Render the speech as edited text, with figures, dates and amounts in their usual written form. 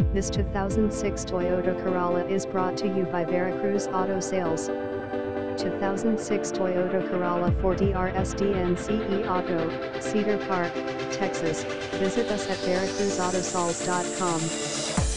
This 2006 Toyota Corolla is brought to you by Veracruz Auto Sales. 2006 Toyota Corolla 4DRSDNCE Auto, Cedar Park, Texas. Visit us at veracruzautosales.com.